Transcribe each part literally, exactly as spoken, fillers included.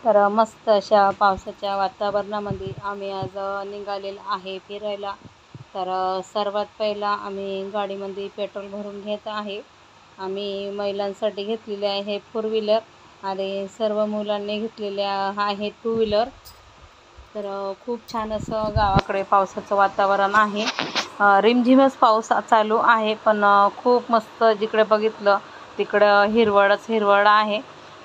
तर मस्त अशा पावसाच्या वातावरणामध्ये आम्ही आज निघालेलो आहे फिरायला। तर सर्वात पहिला आम्ही गाडीमध्ये पेट्रोल भरून घेत आहे। आम्ही महिलांसाठी घेतलेले आहे फोर व्हीलर आणि सर्व मुलांनी घेतलेले आहे टू व्हीलर। तर खूप छान असं गावाकडे पावसाचं वातावरण आहे। रिमझिमच पाऊस चालू आहे, पण खूप मस्त जिकडे बघितलं तिकडं हिरवळच हिरवळ आहे।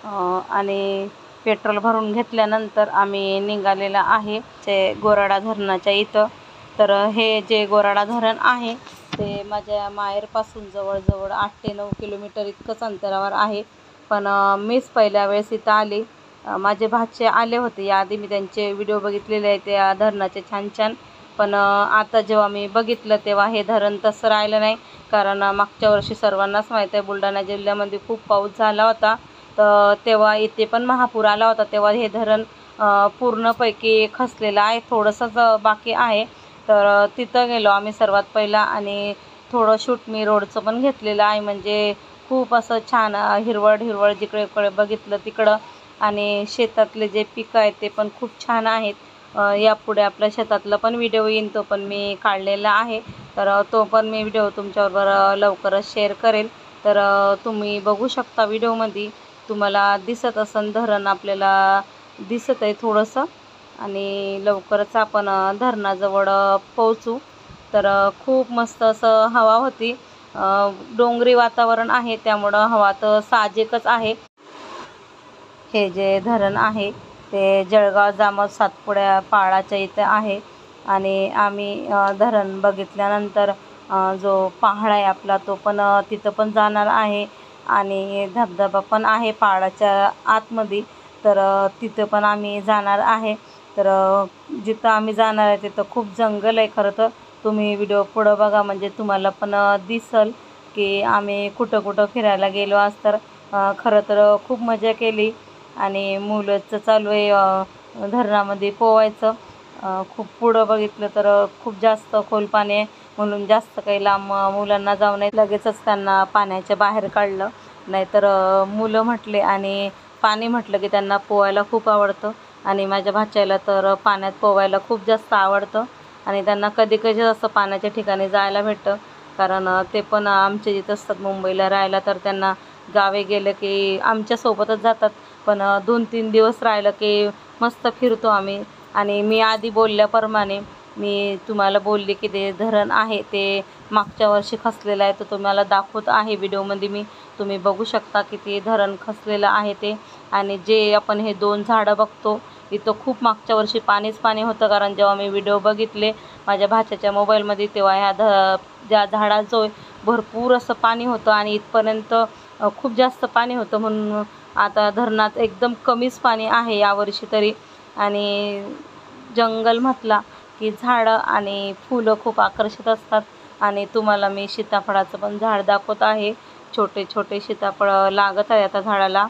आणि पेट्रोल भरून घेतल्यानंतर आम्ही निघालेला आहे ते गोराडा धरणाच्या इथं। तर हे जे गोराडा धरण आहे ते माझ्या माहेरपासून जवळजवळ आठ ते नऊ किलोमीटर इतकंच अंतरावर आहे। पण मीच पहिल्या वेळेस इथं आले, माझे भाचे आले होते याआधी, मी त्यांचे व्हिडिओ बघितलेले आहेत त्या धरणाचे छान छान। पण आता जेव्हा मी बघितलं तेव्हा हे धरण तसं राहिलं नाही, कारण मागच्या वर्षी सर्वांनाच माहीत आहे बुलढाणा जिल्ह्यामध्ये खूप पाऊस झाला होता। तर तेव्हा इथे पण महापूर आला होता, तेव्हा हे धरण पूर्णपैकी खचलेलं आहे, थोडंसंच बाकी आहे। तर तिथं गेलो आम्ही सर्वात पहिला आणि थोडं शूट मी रोडचं पण घेतलेलं आहे, म्हणजे खूप असं छान हिरवळ हिरवळ जिकडे बघितलं तिकडं। आणि शेतातले जे पिकं आहेत ते पण खूप छान आहेत। यापुढे आपल्या शेतातला पण व्हिडिओ येईन, तो पण मी काढलेला आहे, तर तो पण मी व्हिडिओ तुमच्याबरोबर लवकरच शेअर करेल। तर तुम्ही बघू शकता व्हिडिओमध्ये, तुम्हाला दिसत असेल धरण आपल्याला दिसत आहे थोडंसं। आणि लवकरच आपण धरणाजवळ पोहोचू। तर खूप मस्त असं हवा होती, डोंगरी वातावरण आहे त्यामुळं हवा तर साहजिकच आहे। हे जे धरण आहे ते जळगाव जामोद सातपुड्या पाळाच्या इथे आहे। आणि आम्ही धरण बघितल्यानंतर जो पहाड आहे आपला तो पण तिथं पण जाणार आहे। आणि धबधबा पण आहे पाळाच्या आतमध्ये, तर तिथं पण आम्ही जाणार आहे। तर जिथं आम्ही जाणार आहे तिथं खूप जंगल आहे खरं तर, तुम्ही व्हिडिओ पुढं बघा म्हणजे तुम्हाला पण दिसेल की आम्ही कुठं कुठं फिरायला गेलो आज। तर खरं तर खूप मजा केली आणि मुलाचं चालू आहे धरणामध्ये पोवायचं। खूप पुढं बघितलं तर खूप जास्त खोल पाणी आहे, म्हणून जास्त काही लांब मुलांना जाऊ नये, लगेचच त्यांना पाण्याच्या बाहेर काढलं। नाहीतर मुलं म्हटले आणि पाणी म्हटलं की त्यांना पोवायला खूप आवडतं, आणि माझ्या भाच्याला तर पाण्यात पोवायला खूप जास्त आवडतं। आणि त्यांना कधी कधी असं पाण्याच्या ठिकाणी जायला भेटतं, कारण ते पण आमच्या इथं असतात मुंबईला राहायला, तर त्यांना गावे गेलं की आमच्यासोबतच जातात। पण दोन तीन दिवस राहिलं की मस्त फिरतो आम्ही। आणि मी आधी बोलल्याप्रमाणे मी तुम्हाला बोलले की ते धरण आहे ते मागच्या वर्षी खचलेलं आहे, तर तुम्हाला दाखवत आहे व्हिडिओमध्ये मी, तुम्ही बघू शकता की ते धरण खचलेलं आहे ते। आणि जे आपण हे दोन झाडं बघतो इथं खूप मागच्या वर्षी पाणीच पाणी होतं, कारण जेव्हा मी व्हिडिओ बघितले माझ्या भाच्याच्या मोबाईलमध्ये तेव्हा ह्या ध ज्या झाडाचं भरपूर असं पाणी होतं आणि इथपर्यंत खूप जास्त पाणी होतं। म्हणून आता धरणात एकदम कमीच पाणी आहे यावर्षी तरी। आणि जंगल म्हटला की झाडं आणि फुलं खूप आकर्षित असतात। आणि तुम्हाला मी सीताफळाचं पण झाड दाखवत आहे, छोटे छोटे सीताफळ लागत आहे आता झाडाला।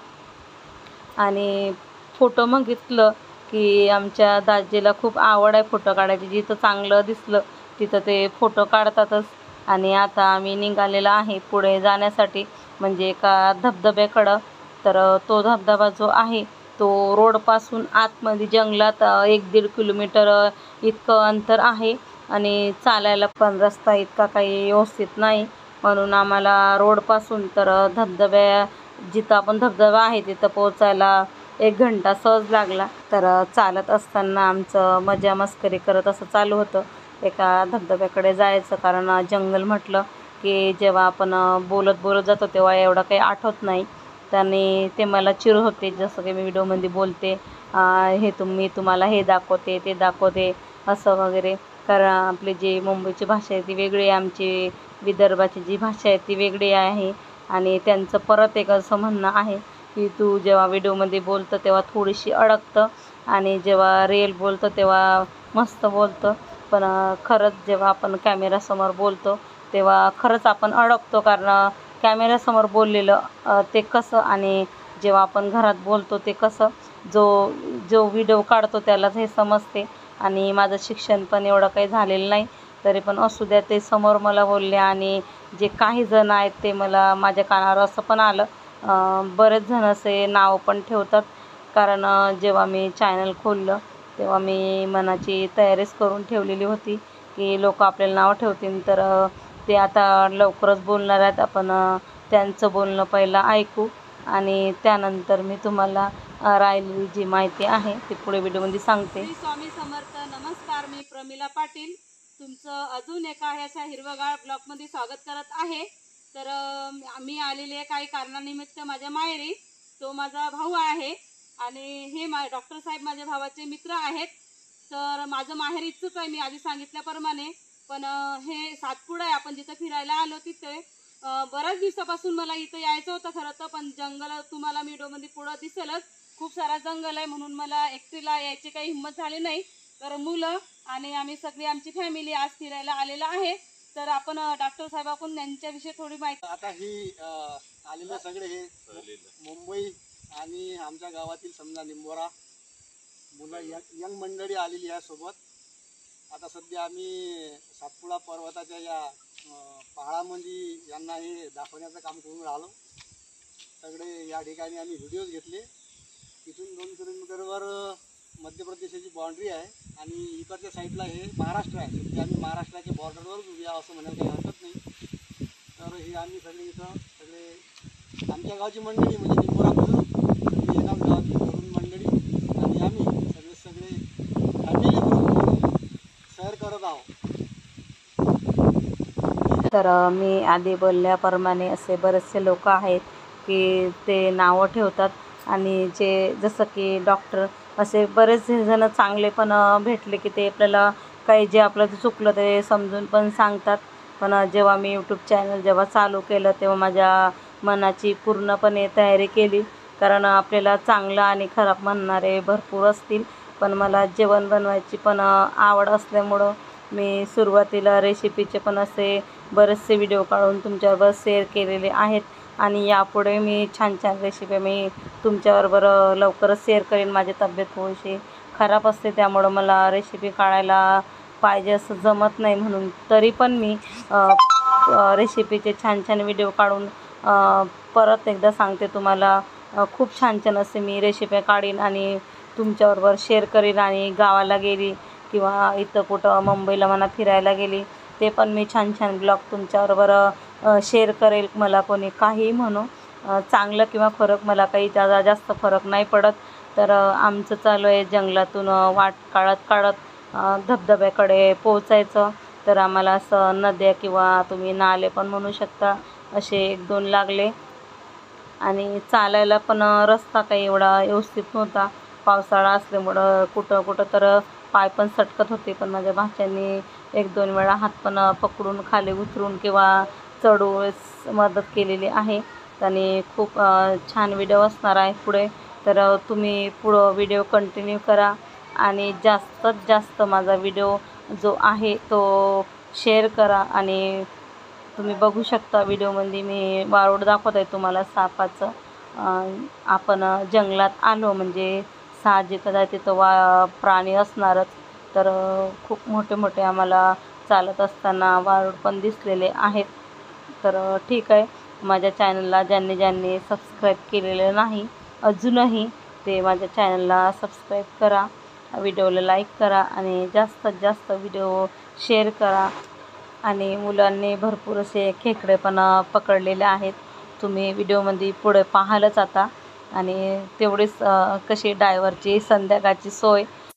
आणि फोटो बघितलं की आमच्या दाजीला खूप आवड आहे फोटो काढायची, जिथं चांगलं दिसलं तिथं ते फोटो काढतातच। आणि आता आम्ही निघालेला आहे पुढे जाण्यासाठी, म्हणजे एका धबधब्याकडं। तर तो धबधबा जो आहे तो रोडपासून आतमध्ये जंगलात एक दीड किलोमीटर इतकं अंतर आहे, आणि चालायला पण रस्ता इतका काही व्यवस्थित नाही, म्हणून आम्हाला रोडपासून तर धबधब्या जिथं आपण धबधबा आहे तिथं पोचायला एक घंटा सहज लागला। तर चालत असताना आमचं मजा मस्करी करत असं चालू होतं एका धबधब्याकडे जायचं, कारण जंगल म्हटलं की जेव्हा आपण बोलत बोलत जातो तेव्हा एवढं काही आठवत नाही। त्यांनी ते मला चिर होते, जसं की मी व्हिडिओमध्ये बोलते हे तुम्ही तुम्हाला हे दाखवते ते दाखवते असं वगैरे, कारण आपली जी मुंबईची भाषा आहे ती वेगळी आहे, आमची विदर्भाची जी भाषा आहे ती वेगळी आहे। आणि त्यांचं परत एक असं म्हणणं आहे की तू जेव्हा व्हिडिओमध्ये बोलतं तेव्हा थोडीशी अडकतं, आणि जेव्हा रिअल बोलतं तेव्हा मस्त बोलतं। पण खरंच जेव्हा आपण कॅमेरासमोर बोलतो तेव्हा खरंच आपण अडकतो, कारण कॅमेरासमोर बोललेलं ते कसं आणि जेव्हा आपण घरात बोलतो ते कसं, जो जो व्हिडिओ काढतो त्यालाच हे समजते। आणि माझं शिक्षण पण एवढं काही झालेलं नाही, तरी पण असू द्या ते समोर मला बोलले, आणि जे काही जण आहेत ते मला माझ्या कानावर असं पण आलं, बरेच जण असे नाव पण ठेवतात कारण जेव्हा मी चॅनल खोललं तेव्हा मी मनाची तयारीच करून ठेवलेली होती की लोक आपल्याला नाव ठेवतील, तर ते आता लवकरच बोलणार आहेत. आपण त्यांचं बोलणं पहिलं ऐकू आणि त्यानंतर मी तुम्हाला राहिलेली जी माहिती आहे ती पुढे व्हिडिओमध्ये सांगते. श्री स्वामी समर्थ. नमस्कार, मी प्रमिला पाटील तुमचं अजून एका ह्याच्या हिरवगाळ ब्लॉगमध्ये स्वागत करत आहे. तर मी आलेली आहे काही कारणानिमित्त माझ्या माहेरी. तो माझा भाऊ आहे आणि हे मा डॉक्टर साहेब माझ्या भावाचे मित्र आहेत. तर माझं माहेर इथंच आहे मी आधी सांगितल्याप्रमाणे, पण हे सातपुडा आहे आपण जिथं फिरायला आलो तिथे. बऱ्याच दिवसापासून मला इथं यायचं होतं खरं तर, पण जंगल तुम्हाला व्हिडिओमध्ये पुढं दिसेलच, खूप सारा जंगल आहे म्हणून मला एकटीला यायची काही हिंमत झाली नाही. तर मुलं आणि आम्ही सगळी आमची फॅमिली आज फिरायला आलेला आहे. तर आपण डॉक्टर साहेबांकडून त्यांच्याविषयी थोडी माहिती. आता ही आलेले सगळे हे मुंबई आणि आमच्या गावातील समजा निंबोरा मुलं यंग मंडळी आलेली आहे सोबत. आता सध्या आम्ही सातपुडा पर्वताच्या या पहाडामध्ये यांना हे दाखवण्याचं काम करून राहिलो. सगळे या ठिकाणी आम्ही व्हिडिओज घेतले. इथून दोन किलोमीटरवर मध्य प्रदेशाची बाउंड्री आहे आणि इकडच्या साईडला हे महाराष्ट्र आहे. सध्या आम्ही महाराष्ट्राच्या बॉर्डरवर उभ्या असं म्हणायला काही हरकत नाही. तर हे आम्ही सगळे इथं सगळे आमच्या गावची मंडळी म्हणजे निंबोरा बुद्रुक सगळी एकाच गावातली तरुण मंडळी आणि आम्ही सगळे सगळे फॅमिली ग्रुप सैर करत आहोत. तर मी आधी बोलल्याप्रमाणे असे बरेचसे लोक आहेत की ते नावं ठेवतात आणि जे जसं की डॉक्टर असे बरेचसे जण चांगले पण भेटले की ते आपल्याला काही जे आपलं चुकलं ते समजून पण सांगतात. पण जेव्हा मी यूट्यूब चॅनल जेव्हा चालू केलं तेव्हा माझ्या मनाची पूर्णपणे तयारी केली, कारण आपल्याला चांगलं आणि खराब म्हणणारे भरपूर असतील. पण मला जेवण बनवायची पण आवड असल्यामुळं मी सुरुवातीला रेसिपीचे पण असे बरेचसे व्हिडिओ काढून तुमच्याबरोबर शेअर केलेले आहेत आणि यापुढे मी छान छान रेसिपी मी तुमच्याबरोबर लवकरच शेअर करेन. माझी तब्येत थोडीशी खराब असते त्यामुळं मला रेसिपी काढायला पाहिजे असं जमत नाही, म्हणून तरी पण मी रेसिपीचे छान छान व्हिडिओ काढून परत एकदा सांगते तुम्हाला. खूप छान छान असे मी रेसिपी काढीन आणि तुमच्याबरोबर शेअर करीन. आणि गावाला गेली किंवा इथं कुठं मुंबईला म्हणा फिरायला गेली ते पण मी छान छान ब्लॉग तुमच्याबरोबर शेअर करेल. मला कोणी काही म्हणू, चांगलं किंवा फरक मला काही जा जास्त फरक नाही पडत. तर आमचं चालू आहे जंगलातून वाट काढत काढत धबधब्याकडे पोचायचं. तर आम्हाला असं नद्या किंवा तुम्ही नाले पण म्हणू शकता असे एक दोन लागले आणि चालायला पण रस्ता काही एवढा व्यवस्थित नव्हता. पावसाळा असल्यामुळं कुठं कुठं तर पाय पण सटकत होते. पण माझ्या भाच्याने एक दोन वेळा हात पण पकडून खाली उतरून किंवा चढून मदत केलेली आहे. त्याने खूप छान व्हिडिओ असणार आहे पुढे. तर तुम्ही पुढं व्हिडिओ कंटिन्यू करा आणि जास्तीत जास्त माझा व्हिडिओ जो आहे तो शेअर करा. आणि तुम्ही बघू शकता व्हिडिओमध्ये मी वारूड दाखवत आहे तुम्हाला सापाचं. आपण जंगलात आलो म्हणजे साहजिकच आहे तिथं वा प्राणी असणारच. तर खूप मोठे मोठे आम्हाला चालत असताना वारूड पण दिसलेले आहेत. तर ठीक आहे, माझ्या चॅनलला ज्यांनी ज्यांनी सबस्क्राईब केलेलं नाही अजूनही ते माझ्या चॅनलला सबस्क्राईब करा, व्हिडिओला लाईक करा आणि जास्तीत जास्त व्हिडिओ शेअर करा. आणि मुलांनी भरपूर असे खेकडे पण पकडलेले आहेत, तुम्ही व्हिडिओमध्ये पुढे पाहालच आता. आणि तेवढीच कशी डायव्हरची संध्याकाळची सोय